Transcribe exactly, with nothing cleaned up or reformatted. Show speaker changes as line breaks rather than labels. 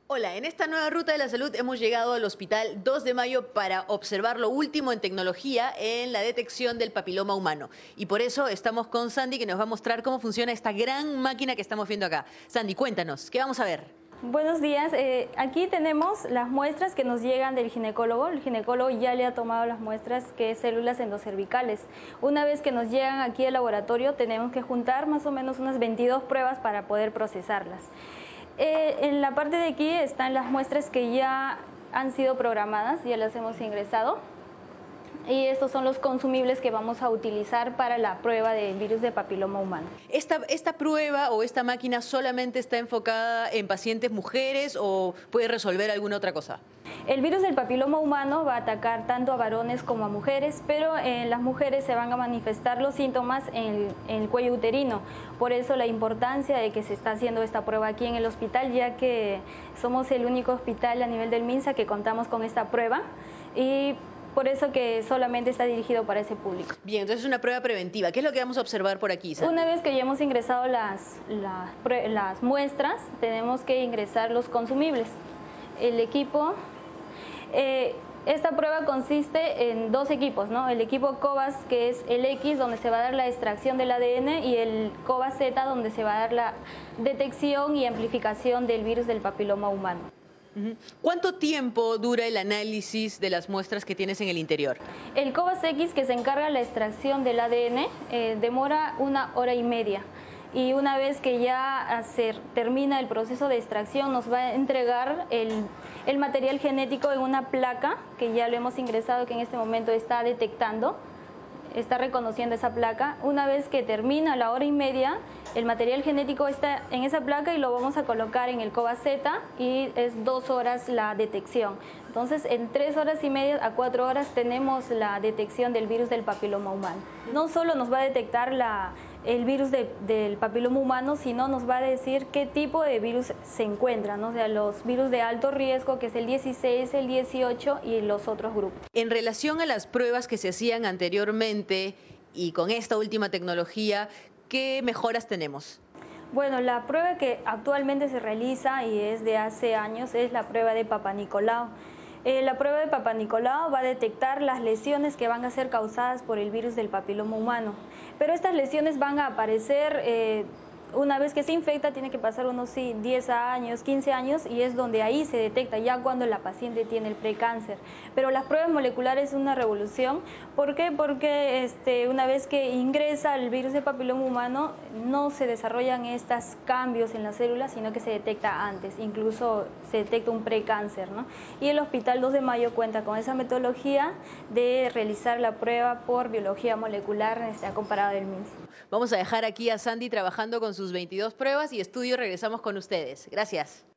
Hola, en esta nueva ruta de la salud hemos llegado al Hospital dos de Mayo para observar lo último en tecnología en la detección del papiloma humano. Y por eso estamos con Sandy, que nos va a mostrar cómo funciona esta gran máquina que estamos viendo acá. Sandy, cuéntanos, ¿qué vamos a ver?
Buenos días, eh, aquí tenemos las muestras que nos llegan del ginecólogo. El ginecólogo ya le ha tomado las muestras, que es células endocervicales. Una vez que nos llegan aquí al laboratorio, tenemos que juntar más o menos unas veintidós pruebas para poder procesarlas. Eh, en la parte de aquí están las muestras que ya han sido programadas, ya las hemos ingresado. Y estos son los consumibles que vamos a utilizar para la prueba del virus de papiloma humano.
¿Esta, esta prueba o esta máquina solamente está enfocada en pacientes mujeres o puede resolver alguna otra cosa?
El virus del papiloma humano va a atacar tanto a varones como a mujeres, pero en las mujeres se van a manifestar los síntomas en el, en el cuello uterino. Por eso la importancia de que se está haciendo esta prueba aquí en el hospital, ya que somos el único hospital a nivel del MINSA que contamos con esta prueba, y por eso que solamente está dirigido para ese público.
Bien, entonces es una prueba preventiva. ¿Qué es lo que vamos a observar por aquí, Sandy?
Una vez que ya hemos ingresado las, las, las muestras, tenemos que ingresar los consumibles. El equipo, eh, esta prueba consiste en dos equipos, ¿no? El equipo COBAS, que es el X, donde se va a dar la extracción del A D N, y el COBAS Z, donde se va a dar la detección y amplificación del virus del papiloma humano.
¿Cuánto tiempo dura el análisis de las muestras que tienes en el interior?
El COBAS X, que se encarga de la extracción del A D N, eh, demora una hora y media. Y una vez que ya se termina el proceso de extracción, nos va a entregar el, el material genético en una placa, que ya lo hemos ingresado, que en este momento está detectando, está reconociendo esa placa. Una vez que termina la hora y media, el material genético está en esa placa y lo vamos a colocar en el COBAS Z, y es dos horas la detección. Entonces, en tres horas y media a cuatro horas tenemos la detección del virus del papiloma humano. No solo nos va a detectar la, el virus de, del papiloma humano, sino nos va a decir qué tipo de virus se encuentra, ¿no? O sea, los virus de alto riesgo, que es el dieciséis, el dieciocho y los otros grupos.
En relación a las pruebas que se hacían anteriormente y con esta última tecnología, ¿qué mejoras tenemos?
Bueno, la prueba que actualmente se realiza y es de hace años es la prueba de Papa Nicolau. Eh, la prueba de Papa Nicolau va a detectar las lesiones que van a ser causadas por el virus del papiloma humano, pero estas lesiones van a aparecer eh, una vez que se infecta. Tiene que pasar unos sí, diez años, quince años, y es donde ahí se detecta ya cuando la paciente tiene el precáncer. Pero las pruebas moleculares es una revolución. ¿Por qué? Porque este, una vez que ingresa el virus de papiloma humano, no se desarrollan estos cambios en las células, sino que se detecta antes, incluso se detecta un precáncer, ¿no? Y el Hospital dos de Mayo cuenta con esa metodología de realizar la prueba por biología molecular, este, comparado del MINSA.
Vamos a dejar aquí a Sandy trabajando con sus veintidós pruebas y estudio. Regresamos con ustedes. Gracias.